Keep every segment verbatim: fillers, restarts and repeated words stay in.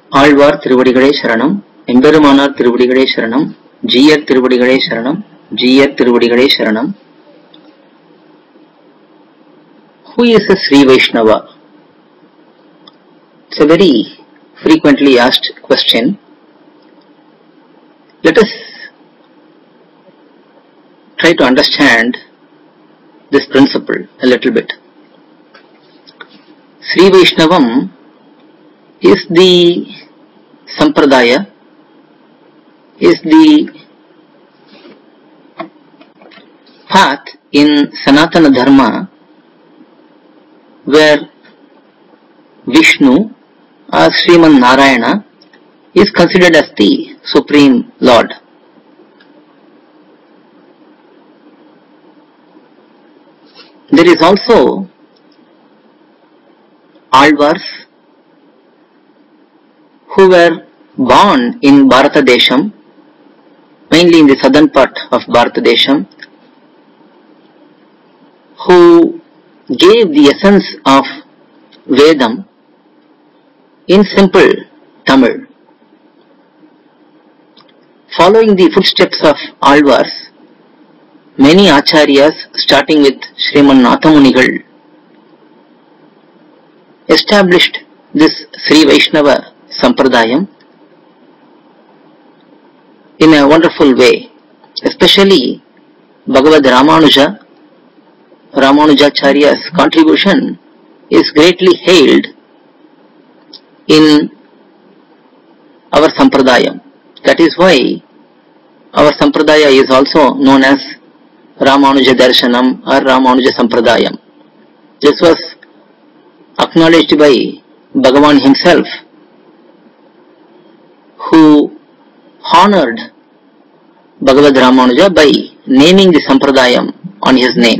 ஆழ்வார் திருவடிகளே சரணம், எம்பெருமானார் திருவடிகளே சரணம், ஜீயர் திருவடிகளே சரணம், ஜீயர் திருவடிகளே சரணம். Who is a Sri Vaishnava? It's a very frequently asked question. Let us try to understand this principle a little bit. Sri Vaishnavam is the sampradaya, is the path in Sanatana Dharma where Vishnu or Sriman Narayana is considered as the Supreme Lord. There is also Alvars who were born in Bharatadesham, mainly in the southern part of Bharatadesham, who gave the essence of Vedam in simple Tamil. Following the footsteps of Alvars, many Acharyas, starting with Sriman Nathamunigal, established this Sri Vaishnava Sampradayam in a wonderful way. Especially Bhagavad Ramanuja, Ramanujacharya's contribution is greatly hailed in our Sampradayam. That is why our Sampradaya is also known as Ramanuja Darshanam or Ramanuja Sampradayam. This was acknowledged by Bhagavan himself, who honored Bhagavad Ramanuja by naming the Sampradayam on his name.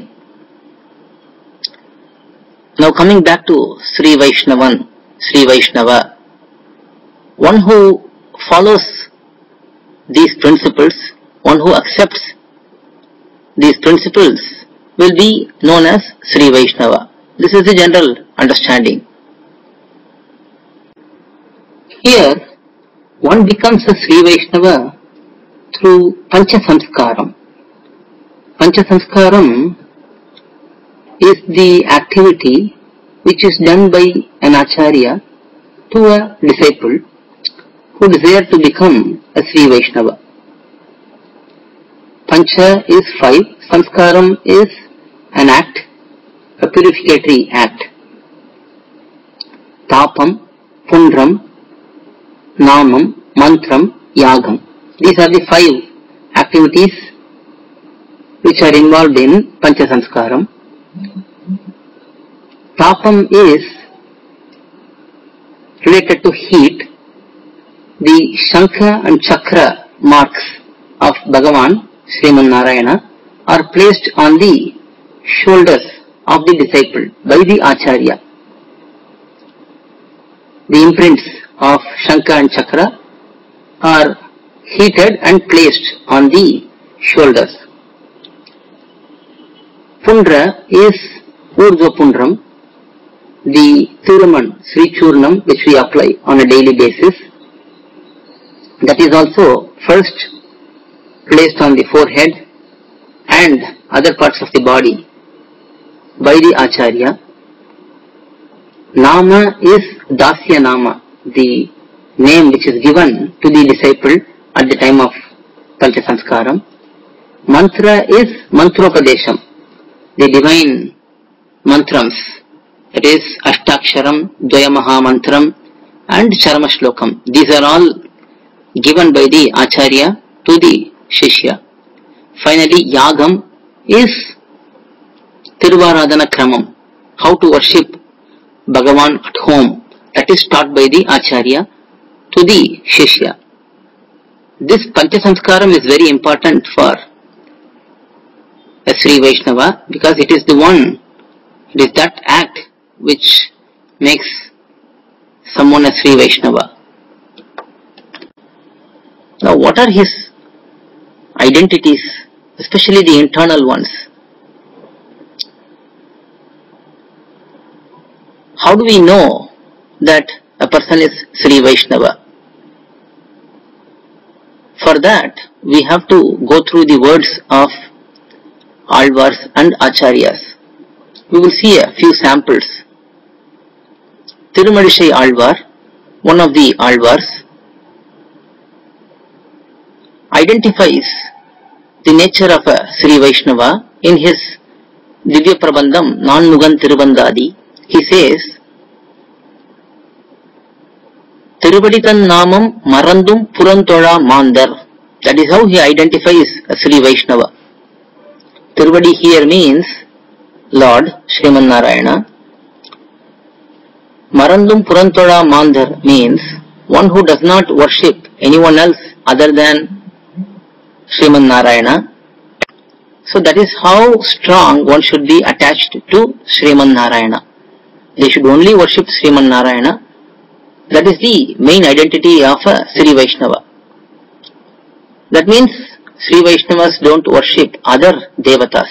Now coming back to Sri Vaishnavan, Sri Vaishnava, one who follows these principles, one who accepts these principles will be known as Sri Vaishnava. This is the general understanding. Here, one becomes a Sri Vaishnava through Pancha Samskaram. Pancha Samskaram is the activity which is done by an Acharya to a disciple who desires to become a Sri Vaishnava. Pancha is five, Samskaram is an act, a purificatory act. Tapam, Pundram, Namam, Mantram, Yagam. These are the five activities which are involved in Pancha Samskaram. Tapam is related to heat. The Shankha and Chakra marks of Bhagavan, Sriman Narayana, are placed on the shoulders of the disciple by the Acharya. The imprints of Shankha and Chakra are heated and placed on the shoulders. Pundra is Urdhva Pundram, the Thiruman Sri Churnam which we apply on a daily basis. That is also first placed on the forehead and other parts of the body by the Acharya. Nama is Dasya Nama, the name which is given to the disciple at the time of Pancha Samskaram. Mantra is Mantropadesham, the divine mantrams, that is Ashtaksharam, Dvayamaha Mantram and Charama Shlokam. These are all given by the Acharya to the Shishya. Finally, Yagam is Tiruvaradhana Kramam, how to worship Bhagavan at home. That is taught by the Acharya to the Shishya. This Pancha Samskaram is very important for a Sri Vaishnava because it is the one, it is that act which makes someone a Sri Vaishnava. Now what are his identities, especially the internal ones? How do we know that a person is Sri Vaishnava? For that, we have to go through the words of Alvars and Acharyas. We will see a few samples. Tirumalizai Alvar, one of the Alvars, identifies the nature of a Sri Vaishnava in his Divya Prabandham Nanmugan Tirubandadi. He says, Tiruvaditan Namam Marandum Purantola Mandar. That is how he identifies a Sri Vaishnava. Tiruvadi here means Lord Sriman Narayana. Marandum Purantola Mandar means one who does not worship anyone else other than Sriman Narayana. So that is how strong one should be attached to Sriman Narayana. They should only worship Sriman Narayana. That is the main identity of a Sri Vaishnava. That means Sri Vaishnavas don't worship other devatas.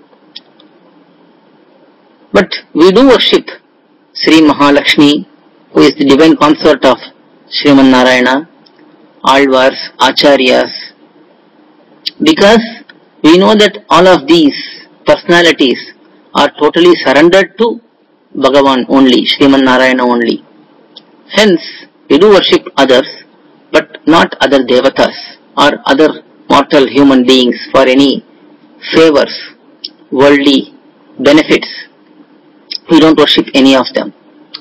But we do worship Sri Mahalakshmi, who is the divine consort of Sriman Narayana, Alvars, Acharyas, because we know that all of these personalities are totally surrendered to Bhagavan only, Sriman Narayana only. Hence, we do worship others, but not other devatas or other mortal human beings for any favors, worldly benefits. We don't worship any of them.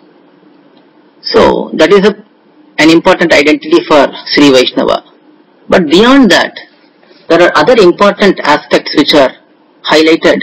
So, that is a, an important identity for Sri Vaishnava. But beyond that, there are other important aspects which are highlighted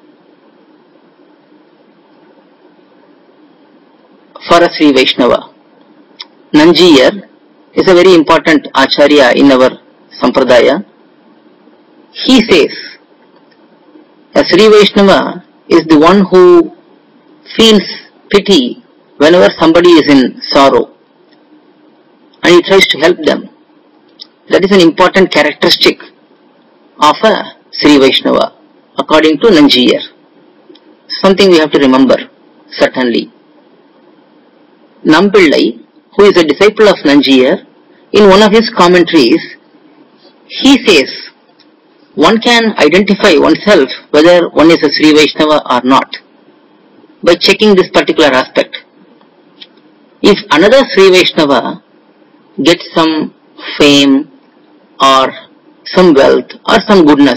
for a Sri Vaishnava. Nanjiyar is a very important Acharya in our Sampradaya. He says, a Sri Vaishnava is the one who feels pity whenever somebody is in sorrow and he tries to help them. That is an important characteristic of a Sri Vaishnava according to Nanjiyar. Something we have to remember, certainly. Nampillai, who is a disciple of Nanjiyar, in one of his commentaries, he says, one can identify oneself whether one is a Sri Vaishnava or not by checking this particular aspect. If another Sri Vaishnava gets some fame or some wealth or some goodness,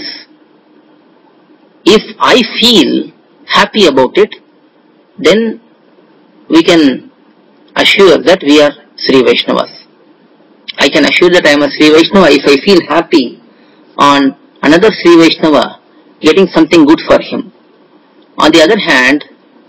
if I feel happy about it, then we can assure that we are Sri Vaishnavas. I can assure that I am a Sri Vaishnava if I feel happy on another Sri Vaishnava getting something good for him. On the other hand,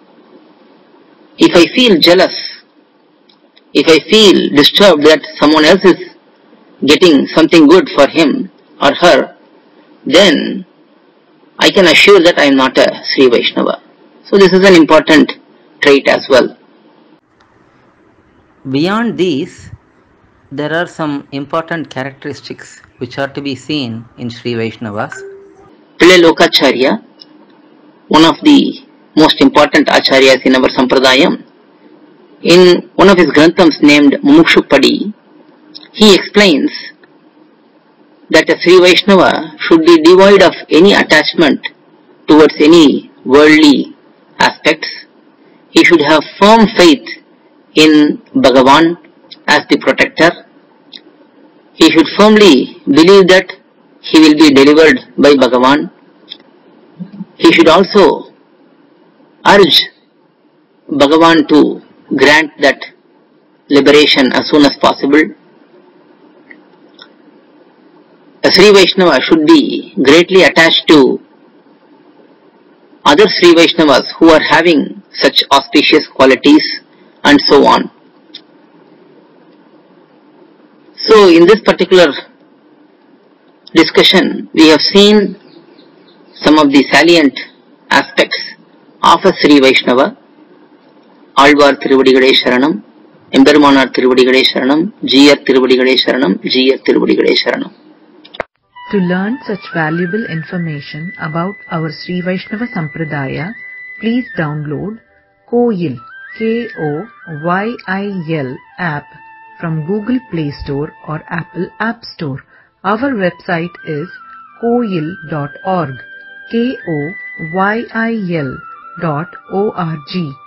if I feel jealous, if I feel disturbed that someone else is getting something good for him or her, then I can assure that I am not a Sri Vaishnava. So this is an important trait as well. Beyond these, there are some important characteristics which are to be seen in Sri Vaishnavas. Pillai Lokacharya, one of the most important acharyas in our Sampradayam, in one of his granthams named Mumukshupadi, he explains that a Sri Vaishnava should be devoid of any attachment towards any worldly aspects. He should have firm faith in Bhagavan as the protector. He should firmly believe that he will be delivered by Bhagavan. He should also urge Bhagavan to grant that liberation as soon as possible. A Sri Vaishnava should be greatly attached to other Sri Vaishnavas who are having such auspicious qualities and so on. So in this particular discussion, we have seen some of the salient aspects of a Sri Vaishnava. Alvar Tiruvadigalai Sharanam, Embermanar Tiruvadigalai Sharanam, Jiyar Tiruvadigalai Sharanam, Jiyar Tiruvadigalai Sharanam. To learn such valuable information about our Sri Vaishnava Sampradaya, please download Koyil, K O Y I L app from Google Play Store or Apple App Store. Our website is koyil dot org. K O Y I L dot O R G.